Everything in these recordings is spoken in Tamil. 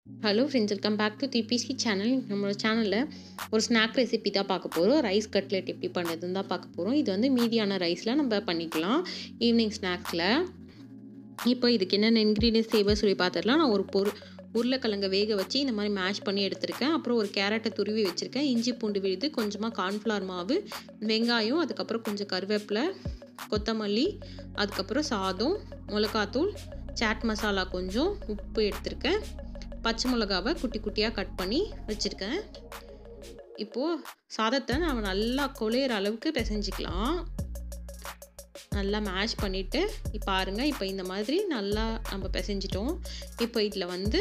Hello friends, welcome back to TPC channel. நம்மளோட சேனலில் ஒரு ஸ்நாக் ரெசிபி தான் பார்க்க போகிறோம். ரைஸ் கட்லெட் எப்படி பண்ணுறதுன்னு தான் பார்க்க போகிறோம். இது வந்து மீதியான ரைஸில் நம்ம பண்ணிக்கலாம் ஈவினிங் ஸ்நாக்ஸில். இப்போ இதுக்கு என்னென்ன இன்க்ரீடியன்ஸ் தேவை சொல்லி பார்த்துடலாம். நான் ஒரு உருளைக்கிழங்கை வேக வச்சு இந்த மாதிரி மேஷ் பண்ணி எடுத்திருக்கேன். அப்புறம் ஒரு கேரட்டை துருவி வச்சுருக்கேன். இஞ்சி பூண்டு விழுது, கொஞ்சமாக கார்ன்ஃப்ளவர் மாவு, வெங்காயம், அதுக்கப்புறம் கொஞ்சம் கருவேப்பிலை, கொத்தமல்லி, அதுக்கப்புறம் சாதம், மிளகாத்தூள், சாட் மசாலா, கொஞ்சம் உப்பு எடுத்திருக்கேன். பச்சை மிளகாவை குட்டி குட்டியாக கட் பண்ணி வச்சுருக்கேன். இப்போது சாதத்தை நம்ம நல்லா குழையிற அளவுக்கு பிசைஞ்சிக்கலாம். நல்லா மேஷ் பண்ணிவிட்டு பாருங்கள். இப்போ இந்த மாதிரி நல்லா நம்ம பிசைஞ்சிட்டோம். இப்போ இதில் வந்து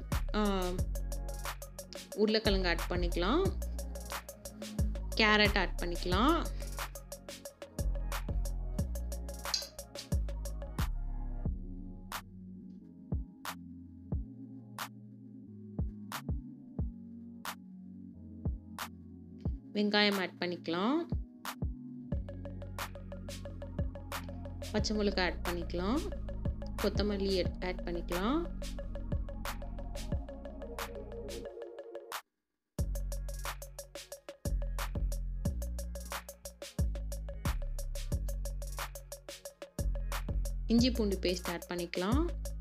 உருளைக்கிழங்கு ஆட் பண்ணிக்கலாம், கேரட் ஆட் பண்ணிக்கலாம், வெங்காயம் ஆட் பண்ணிக்கலாம், பச்சை மிளகாய் ஆட் பண்ணிக்கலாம், கொத்தமல்லி ஆட் பண்ணிக்கலாம், இஞ்சி பூண்டு பேஸ்ட் ஆட் பண்ணிக்கலாம்,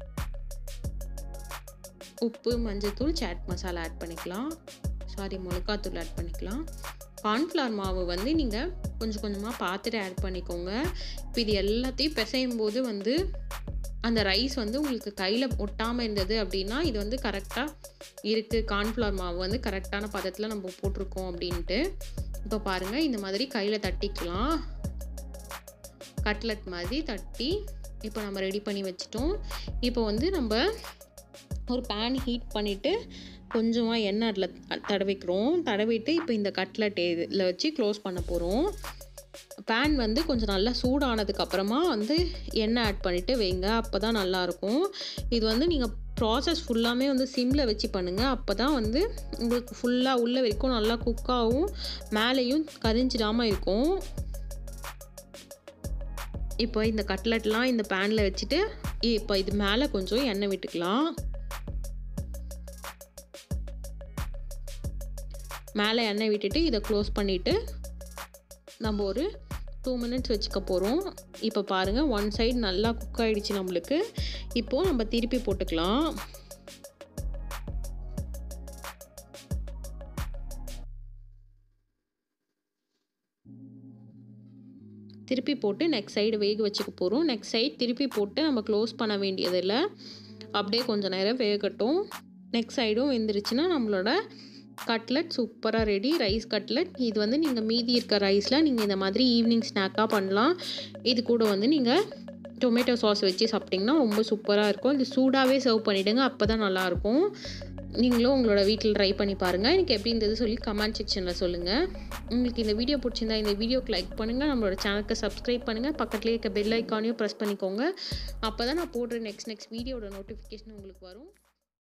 உப்பு, மஞ்சள்தூள், சாட் மசாலா ஆட் பண்ணிக்கலாம், மிளகாத்தூள் ஆட் பண்ணிக்கலாம். கார்ன்ஃப்ளவர் மாவு வந்து நீங்கள் கொஞ்சம் கொஞ்சமாக பார்த்துட்டு ஆட் பண்ணிக்கோங்க. இப்போ இது எல்லாத்தையும் பிசையும் போது வந்து அந்த ரைஸ் வந்து உங்களுக்கு கையில் ஒட்டாமல் இருந்தது அப்படின்னா இது வந்து கரெக்டாக இருக்குது. கார்ன்ஃப்ளவர் மாவு வந்து கரெக்டான பதத்தில் நம்ம போட்டிருக்கோம் அப்படின்ட்டு. இப்போ பாருங்கள், இந்த மாதிரி கையில் தட்டிக்கலாம். கட்லெட் மாதிரி தட்டி இப்போ நம்ம ரெடி பண்ணி வச்சிட்டோம். இப்போ வந்து நம்ம ஒரு பேன் ஹீட் பண்ணிவிட்டு கொஞ்சமாக எண்ணெய் அதில் தடவிட்டு இப்போ இந்த கட்லெட் இதில் வச்சு க்ளோஸ் பண்ண போகிறோம். பேன் வந்து கொஞ்சம் நல்லா சூடானதுக்கப்புறமா வந்து எண்ணெய் ஆட் பண்ணிவிட்டு வைங்க. அப்போ தான் நல்லாயிருக்கும். இது வந்து நீங்கள் ப்ராசஸ் ஃபுல்லாமே வந்து சிம்மில் வச்சு பண்ணுங்கள். அப்போ தான் வந்து உங்களுக்கு ஃபுல்லாக உள்ள வரைக்கும் நல்லா குக்காகவும் மேலேயும் கரிஞ்சிடாமல் இருக்கும். இப்போ இந்த கட்லெட்லாம் இந்த பேனில் வச்சுட்டு இப்போ இது மேலே கொஞ்சம் எண்ணெய் விட்டுக்கலாம். மேலே எண்ணெய் விட்டுட்டு இதை க்ளோஸ் பண்ணிவிட்டு நம்ம ஒரு 2 மினிட்ஸ் வச்சுக்க போகிறோம். இப்போ பாருங்கள், ஒன் சைடு நல்லா குக் ஆகிடுச்சு நம்மளுக்கு. இப்போது நம்ம திருப்பி போட்டுக்கலாம். திருப்பி போட்டு நெக்ஸ்ட் சைடு வேக வச்சுக்க போகிறோம். நெக்ஸ்ட் சைடு திருப்பி போட்டு நம்ம க்ளோஸ் பண்ண வேண்டியதில்லை. அப்படியே கொஞ்சம் நேரம் வேகட்டும். நெக்ஸ்ட் சைடும் வெந்துருச்சுன்னா நம்மளோட கட்லெட் சூப்பராக ரெடி. ரைஸ் கட்லெட் இது வந்து நீங்கள் மீதி இருக்க ரைஸில் நீங்கள் இந்த மாதிரி ஈவினிங் ஸ்நாக்காக பண்ணலாம். இது கூட வந்து நீங்கள் டொமேட்டோ சாஸ் வச்சு சாப்பிட்டிங்கன்னா ரொம்ப சூப்பராக இருக்கும். இது சூடாகவே சர்வ் பண்ணிவிடுங்க, அப்போ தான் நல்லாயிருக்கும். நீங்களும் உங்களோட வீட்டில் ட்ரை பண்ணி பாருங்கள். எனக்கு எப்படி இருந்தது சொல்லி கமெண்ட் செக்ஷனில் சொல்லுங்கள். உங்களுக்கு இந்த வீடியோ பிடிச்சிருந்தா இந்த வீடியோக்கு லைக் பண்ணுங்கள், நம்மளோட சேனலுக்கு சப்ஸ்கிரைப் பண்ணுங்கள், பக்கத்துலேயே இருக்க பெல் ஐக்கானையும் ப்ரெஸ் பண்ணிக்கோங்க. அப்போ தான் நான் போடுற நெக்ஸ்ட் வீடியோட நோட்டிஃபிகேஷன் உங்களுக்கு வரும்.